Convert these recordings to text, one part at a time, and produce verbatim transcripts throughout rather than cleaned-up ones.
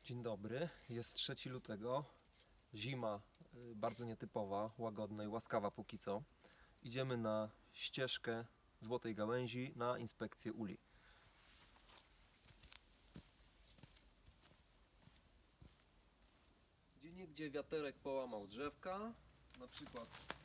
Dzień dobry, jest trzeciego lutego, zima y, bardzo nietypowa, łagodna i łaskawa póki co. Idziemy na ścieżkę Złotej Gałęzi na inspekcję uli. Gdzieniegdzie wiaterek połamał drzewka, na przykład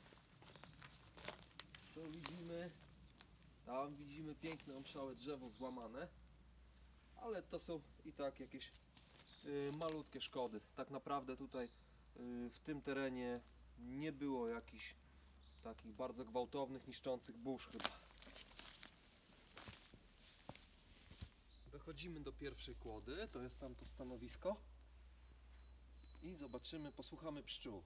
to widzimy, tam widzimy piękne omszałe drzewo złamane, ale to są i tak jakieś y, malutkie szkody. Tak naprawdę tutaj y, w tym terenie nie było jakichś takich bardzo gwałtownych, niszczących burz chyba. Dochodzimy do pierwszej kłody, to jest tamto stanowisko i zobaczymy, posłuchamy pszczół.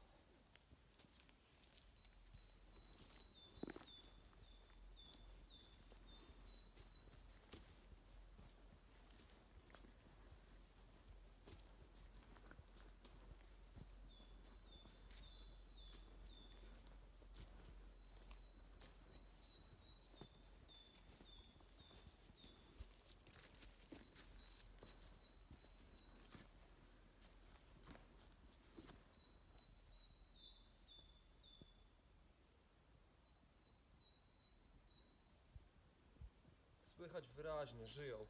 Słychać wyraźnie, żyją.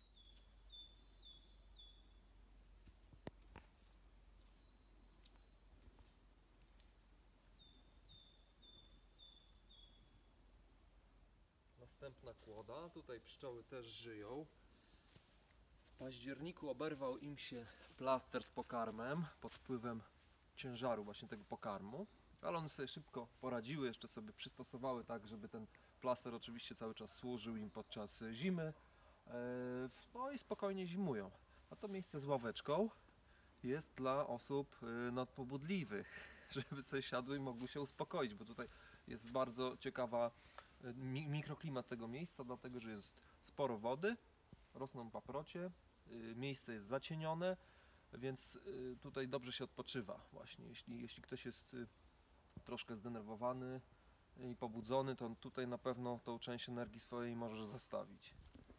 Następna kłoda, tutaj pszczoły też żyją. W październiku oberwał im się plaster z pokarmem pod wpływem ciężaru właśnie tego pokarmu, ale one sobie szybko poradziły, jeszcze sobie przystosowały tak, żeby ten plaster oczywiście cały czas służył im podczas zimy, no i spokojnie zimują. A to miejsce z ławeczką jest dla osób nadpobudliwych, żeby sobie siadły i mogły się uspokoić, bo tutaj jest bardzo ciekawa mikroklimat tego miejsca, dlatego że jest sporo wody, rosną paprocie, miejsce jest zacienione, więc tutaj dobrze się odpoczywa właśnie. Jeśli, jeśli ktoś jest troszkę zdenerwowany i pobudzony, to tutaj na pewno tą część energii swojej możesz zostawić.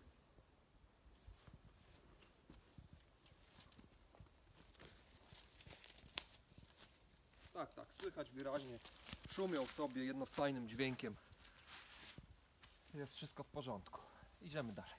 Tak, tak, słychać wyraźnie, szumią sobie jednostajnym dźwiękiem. Jest wszystko w porządku. Idziemy dalej.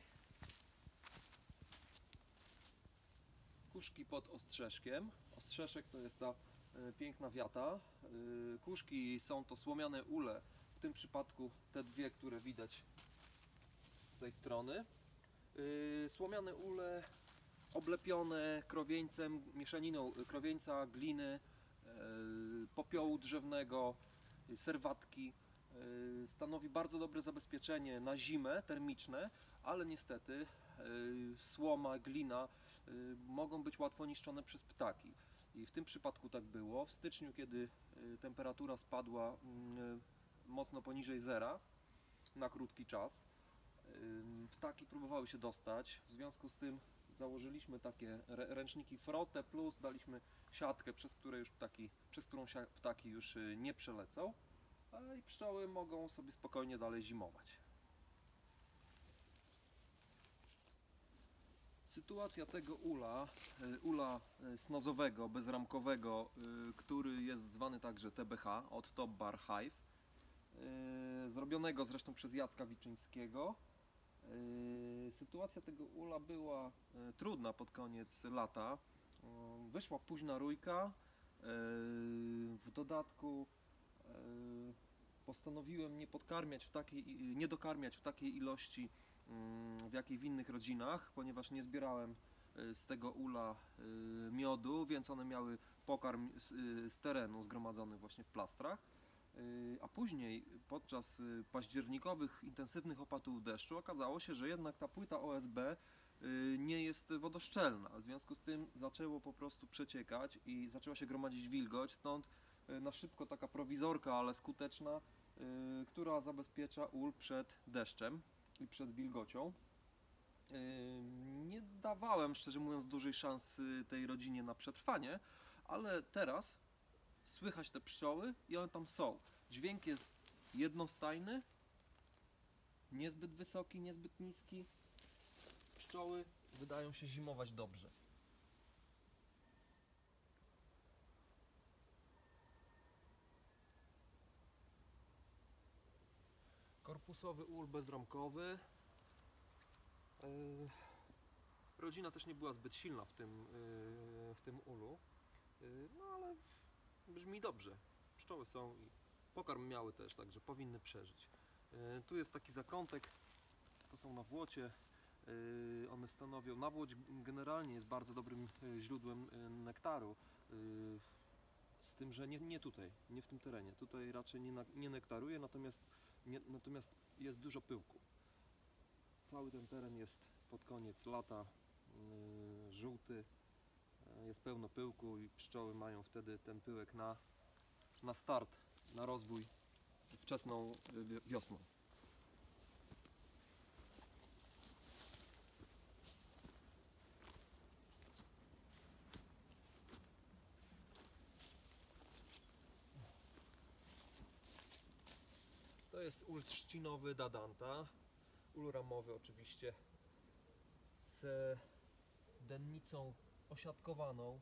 Kuszki pod ostrzeszkiem. Ostrzeszek to jest ta y, piękna wiata. Y, kuszki są to słomiane ule, w tym przypadku te dwie, które widać z tej strony. Y, słomiane ule oblepione krowieńcem, mieszaniną krowieńca, gliny, y, popiołu drzewnego, y, serwatki. Stanowi bardzo dobre zabezpieczenie na zimę termiczne, ale niestety słoma, glina mogą być łatwo niszczone przez ptaki. I w tym przypadku tak było. W styczniu, kiedy temperatura spadła mocno poniżej zera na krótki czas, ptaki próbowały się dostać. W związku z tym założyliśmy takie ręczniki Frotte plus daliśmy siatkę, przez, które już ptaki, przez którą ptaki już nie przelecą. I pszczoły mogą sobie spokojnie dalej zimować. Sytuacja tego ula, ula snozowego, bezramkowego, który jest zwany także T B H, od Top Bar Hive, zrobionego zresztą przez Jacka Wiczyńskiego. Sytuacja tego ula była trudna pod koniec lata. Wyszła późna rójka, w dodatku postanowiłem nie podkarmiać w takiej, nie dokarmiać w takiej ilości, w jakiej w innych rodzinach, ponieważ nie zbierałem z tego ula miodu, więc one miały pokarm z terenu zgromadzony właśnie w plastrach. A później podczas październikowych intensywnych opadów deszczu okazało się, że jednak ta płyta O S B nie jest wodoszczelna. W związku z tym zaczęło po prostu przeciekać i zaczęła się gromadzić wilgoć, stąd na szybko taka prowizorka, ale skuteczna, yy, która zabezpiecza ul przed deszczem i przed wilgocią. Yy, nie dawałem, szczerze mówiąc, dużej szansy tej rodzinie na przetrwanie, ale teraz słychać te pszczoły i one tam są. Dźwięk jest jednostajny, niezbyt wysoki, niezbyt niski. Pszczoły wydają się zimować dobrze. korpusowy ul bezramkowy. Yy, rodzina też nie była zbyt silna w tym, yy, w tym ulu, yy, no ale brzmi dobrze. Pszczoły są i pokarm miały też, także powinny przeżyć. Yy, tu jest taki zakątek, to są nawłocie. Yy, one stanowią, nawłoć generalnie jest bardzo dobrym yy, źródłem yy, nektaru. Yy, z tym, że nie, nie tutaj, nie w tym terenie. Tutaj raczej nie, na, nie nektaruje, natomiast, nie, natomiast jest dużo pyłku. Cały ten teren jest pod koniec lata yy, żółty, yy, jest pełno pyłku i pszczoły mają wtedy ten pyłek na, na start, na rozwój wczesną yy, wiosną. To jest ul trzcinowy Dadanta, ul ramowy oczywiście z dennicą osiadkowaną.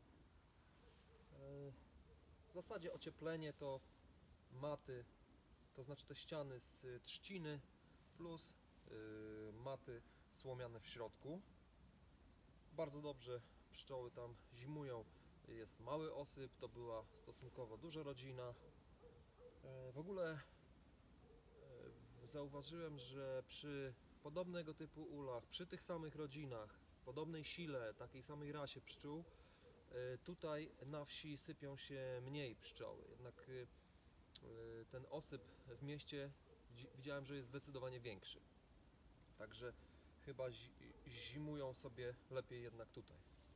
W zasadzie ocieplenie to maty, to znaczy te ściany z trzciny plus maty słomiane w środku. Bardzo dobrze pszczoły tam zimują. Jest mały osyp, to była stosunkowo duża rodzina. W ogóle zauważyłem, że przy podobnego typu ulach, przy tych samych rodzinach, podobnej sile, takiej samej rasie pszczół, tutaj na wsi sypią się mniej pszczoły. Jednak ten osyp w mieście widziałem, że jest zdecydowanie większy. Także chyba zimują sobie lepiej jednak tutaj.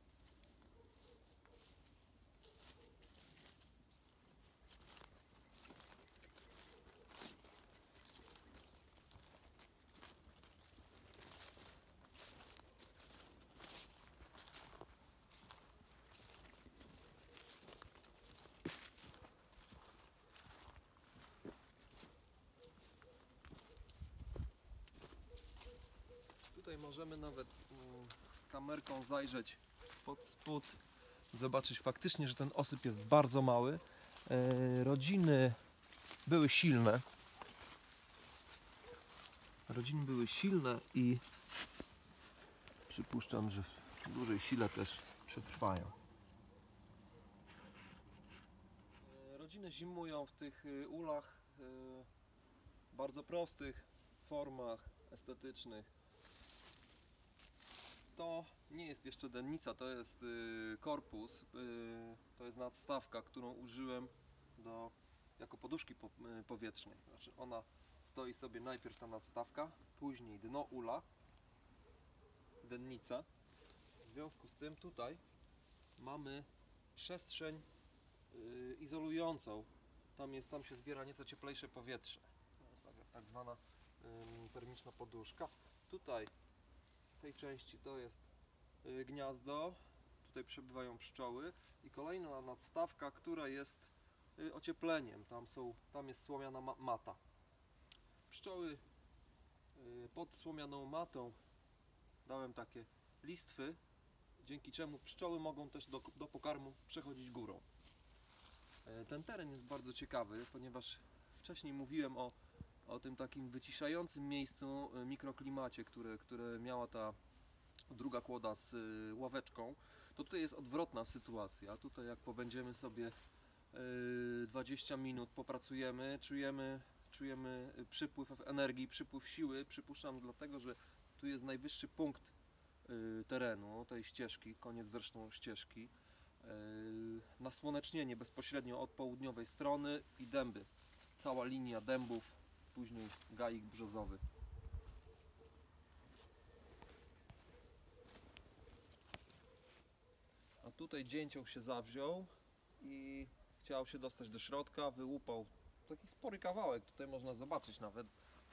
Tutaj możemy nawet kamerką zajrzeć pod spód, zobaczyć faktycznie, że ten osyp jest bardzo mały. Rodziny były silne. Rodziny były silne i przypuszczam, że w dużej sile też przetrwają. Rodziny zimują w tych ulach bardzo prostych formach estetycznych. To nie jest jeszcze dennica, to jest y, korpus, y, to jest nadstawka, którą użyłem do, jako poduszki po, y, powietrznej. Znaczy ona stoi sobie najpierw ta nadstawka, później dno ula, dennica. W związku z tym tutaj mamy przestrzeń y, izolującą. Tam, jest, tam się zbiera nieco cieplejsze powietrze. To jest tak, tak zwana y, termiczna poduszka. Tutaj w tej części to jest gniazdo, tutaj przebywają pszczoły i kolejna nadstawka, która jest ociepleniem, tam, są, tam jest słomiana mata. Pszczoły pod słomianą matą dałem takie listwy, dzięki czemu pszczoły mogą też do, do pokarmu przechodzić górą. Ten teren jest bardzo ciekawy, ponieważ wcześniej mówiłem o, o tym takim wyciszającym miejscu, mikroklimacie, które, które miała ta druga kłoda z ławeczką. To tutaj jest odwrotna sytuacja. Tutaj jak pobędziemy sobie dwadzieścia minut, popracujemy, czujemy, czujemy przypływ energii, przypływ siły. Przypuszczam dlatego, że tu jest najwyższy punkt terenu, tej ścieżki, koniec zresztą ścieżki. Nasłonecznienie bezpośrednio od południowej strony i dęby. Cała linia dębów, później gajik brzozowy. A tutaj dzięcioł się zawziął i chciał się dostać do środka, wyłupał taki spory kawałek, tutaj można zobaczyć nawet.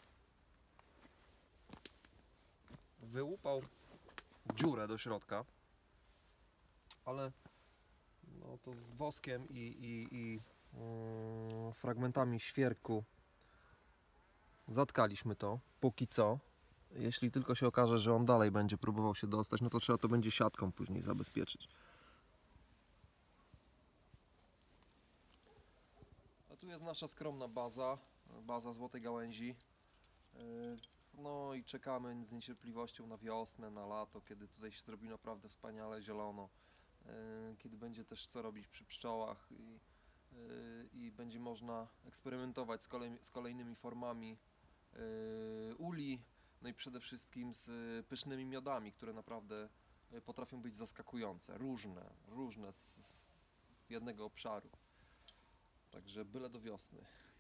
Wyłupał dziurę do środka, ale no to z woskiem i, i, i yy, fragmentami świerku zatkaliśmy to póki co. Jeśli tylko się okaże, że on dalej będzie próbował się dostać, no to trzeba to będzie siatką później zabezpieczyć. A tu jest nasza skromna baza, baza złotej gałęzi. No i czekamy z niecierpliwością na wiosnę, na lato, kiedy tutaj się zrobi naprawdę wspaniale zielono, kiedy będzie też co robić przy pszczołach i, i będzie można eksperymentować z, kolej, z kolejnymi formami uli, no i przede wszystkim z pysznymi miodami, które naprawdę potrafią być zaskakujące, różne, różne z, z jednego obszaru. Także byle do wiosny.